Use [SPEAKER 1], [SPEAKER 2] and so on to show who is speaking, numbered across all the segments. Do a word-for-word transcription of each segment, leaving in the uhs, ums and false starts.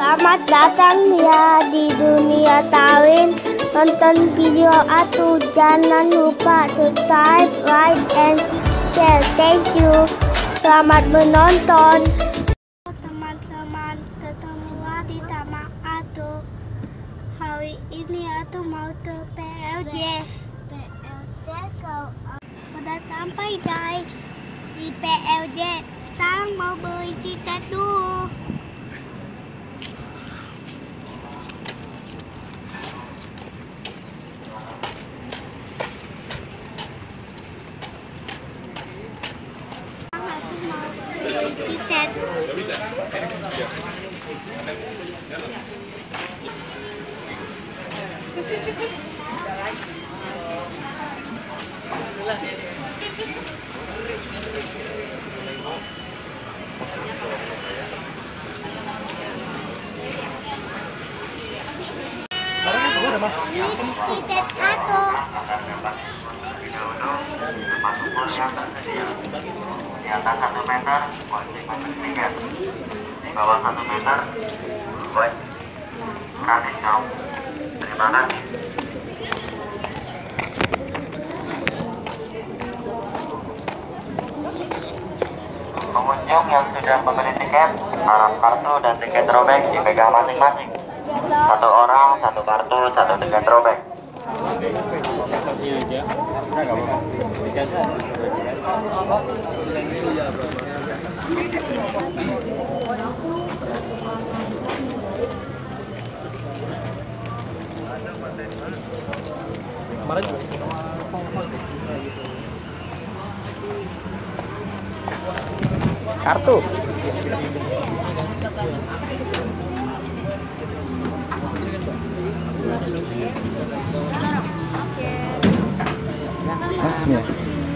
[SPEAKER 1] Selamat datang ya di dunia Tawin. Tonton video aku, jangan lupa subscribe, like, and share. Thank you. Selamat menonton. Teman-teman, ketemu lagi sama aku. Hari ini aku mau ke P L J. P L J kau udah sampai guys di P L J. Sekarang mau beli tiket dulu. Tiket. Ini tiket aku.
[SPEAKER 2] Di atas satu meter, wajib membeli tiket. Di bawah satu meter, wajib gratis dong. Terima kasih. Pengunjung yang sudah membeli tiket, harap kartu dan tiket robek dipegang masing-masing. Satu orang, satu kartu, satu tiket robek.
[SPEAKER 3] Kartu. Nah, sini sih.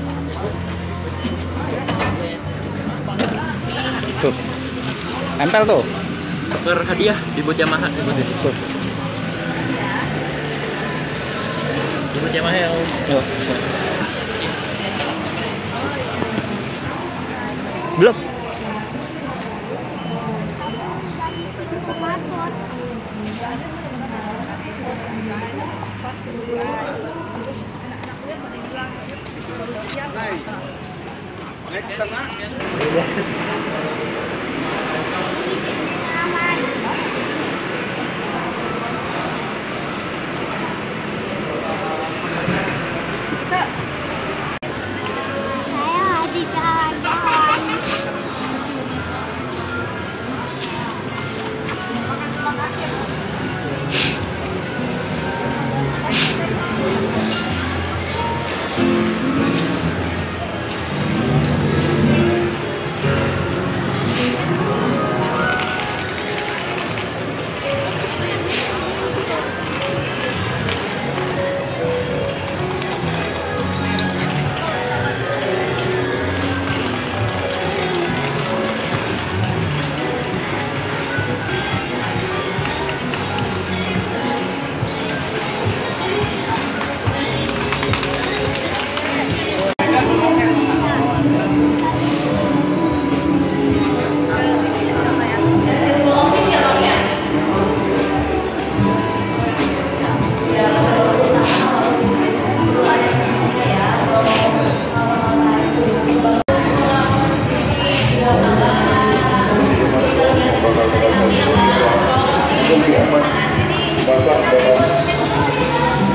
[SPEAKER 3] Tuh. Nempel tuh.
[SPEAKER 4] Berhadiah dibuat Yamaha dibuat itu.
[SPEAKER 3] Tuh.
[SPEAKER 4] Dibuat Yamaha ya.
[SPEAKER 3] Yo. Belum.
[SPEAKER 5] Next tengah.
[SPEAKER 1] Saya di jalan-jalan.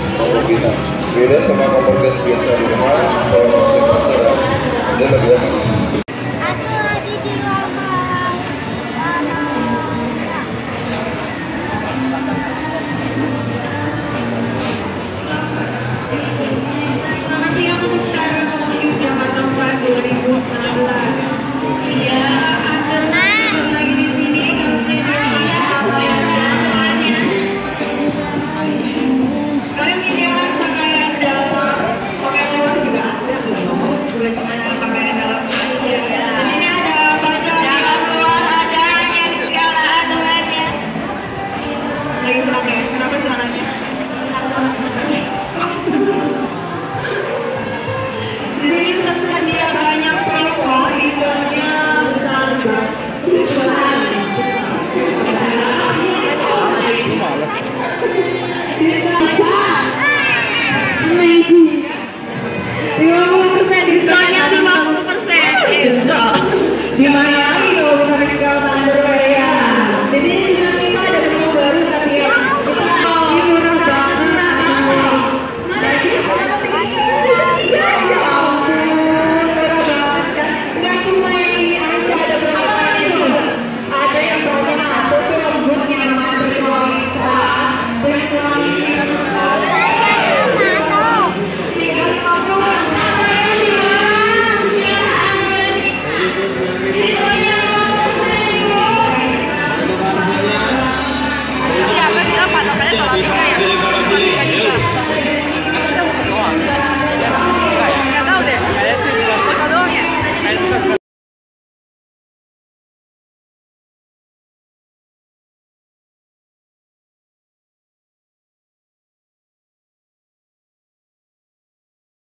[SPEAKER 5] Beda sama kompor gas biasa di rumah, kalau masuk pasaran, dia lebih aman.